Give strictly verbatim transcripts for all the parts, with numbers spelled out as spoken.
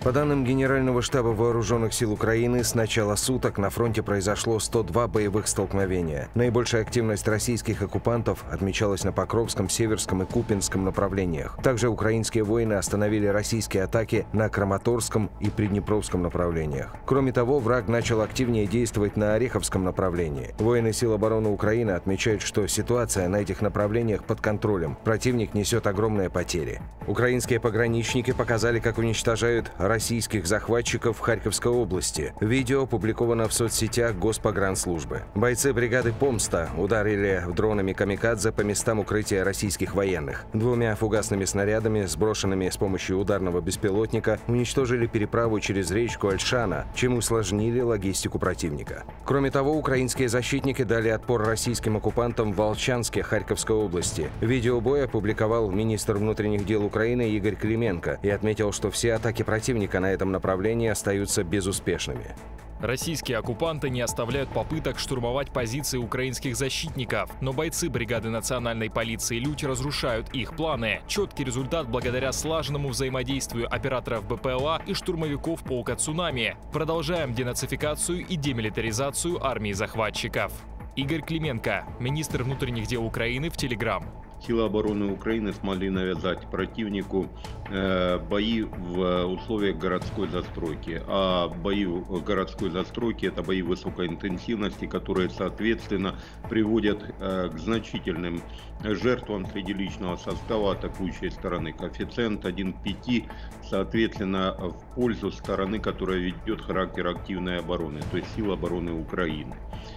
По данным Генерального штаба Вооруженных сил Украины, с начала суток на фронте произошло сто два боевых столкновения. Наибольшая активность российских оккупантов отмечалась на Покровском, Северском и Купинском направлениях. Также украинские воины остановили российские атаки на Краматорском и Приднепровском направлениях. Кроме того, враг начал активнее действовать на Ореховском направлении. Воины сил обороны Украины отмечают, что ситуация на этих направлениях под контролем. Противник несет огромные потери. Украинские пограничники показали, как уничтожают российских захватчиков в Харьковской области. Видео опубликовано в соцсетях Госпогранслужбы. Бойцы бригады «Помста» ударили дронами «Камикадзе» по местам укрытия российских военных. Двумя фугасными снарядами, сброшенными с помощью ударного беспилотника, уничтожили переправу через речку Ольшана, чем усложнили логистику противника. Кроме того, украинские защитники дали отпор российским оккупантам в Волчанске Харьковской области. Видео боя опубликовал министр внутренних дел Украины Игорь Клименко и отметил, что все атаки противника на этом направлении остаются безуспешными. Российские оккупанты не оставляют попыток штурмовать позиции украинских защитников, но бойцы бригады национальной полиции «Людь» разрушают их планы. Четкий результат благодаря слаженному взаимодействию операторов БПЛА и штурмовиков полка «Цунами». Продолжаем денацификацию и демилитаризацию армии захватчиков. Игорь Клименко, министр внутренних дел Украины, в Телеграм. Силы обороны Украины смогли навязать противнику э, бои в условиях городской застройки. А бои в городской застройке – это бои высокой интенсивности, которые, соответственно, приводят э, к значительным жертвам среди личного состава атакующей стороны. Коэффициент один к пяти, соответственно, в пользу стороны, которая ведет характер активной обороны, то есть сил обороны Украины.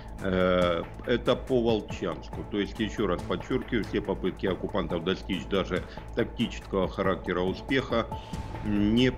Это по Волчанску. То есть, еще раз подчеркиваю, все попытки оккупантов достичь даже тактического характера успеха не,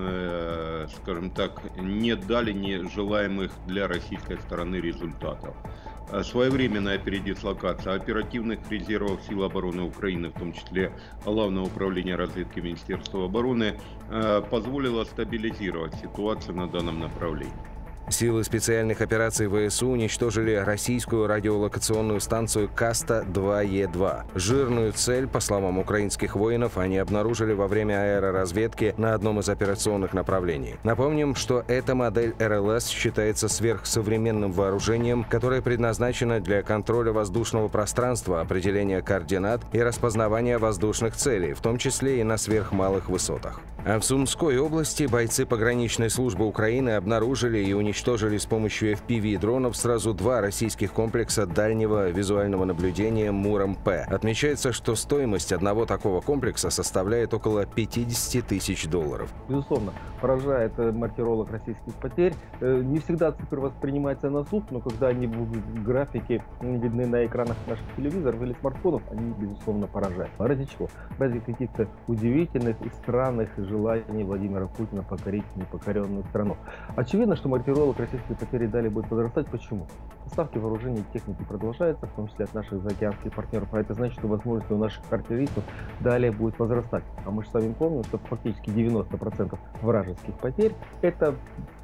скажем так, не дали нежелаемых для российской стороны результатов. Своевременная передислокация оперативных резервов сил обороны Украины, в том числе Главного управления разведки Министерства обороны, позволила стабилизировать ситуацию на данном направлении. Силы специальных операций ВСУ уничтожили российскую радиолокационную станцию Каста два Е два. Жирную цель, по словам украинских воинов, они обнаружили во время аэроразведки на одном из операционных направлений. Напомним, что эта модель эр эл эс считается сверхсовременным вооружением, которое предназначено для контроля воздушного пространства, определения координат и распознавания воздушных целей, в том числе и на сверхмалых высотах. А в Сумской области бойцы пограничной службы Украины обнаружили и уничтожили с помощью эф пи ви-дронов сразу два российских комплекса дальнего визуального наблюдения «Муром-П». Отмечается, что стоимость одного такого комплекса составляет около пятидесяти тысяч долларов. Безусловно, поражает маркировок российских потерь. Не всегда цифры воспринимаются на слух, но когда они в графике видны на экранах наших телевизоров или смартфонов, они, безусловно, поражают. А ради чего? Ради каких-то удивительных и странных желаний Владимира Путина покорить непокоренную страну. Очевидно, что маркировок российских потерь далее будет возрастать. Почему? Поставки вооружений и техники продолжаются, в том числе от наших заокеанских партнеров. А это значит, что возможности у наших артиллеристов далее будет возрастать. А мы же с вами помним, что фактически девяносто процентов вражеских потерь – это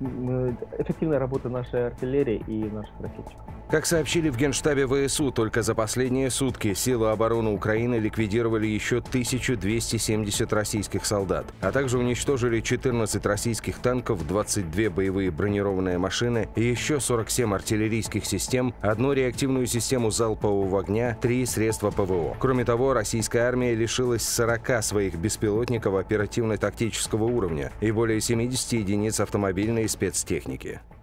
эффективная работа нашей артиллерии и наших ракетчиков. Как сообщили в Генштабе ВСУ, только за последние сутки силы обороны Украины ликвидировали еще тысячу двести семьдесят российских солдат, а также уничтожили четырнадцать российских танков, двадцать две боевые бронированные машины, еще сорок семь артиллерийских систем, одну реактивную систему залпового огня, три средства пэ вэ о. Кроме того, российская армия лишилась сорока своих беспилотников оперативно-тактического уровня и более семидесяти единиц автомобильной и спецтехники.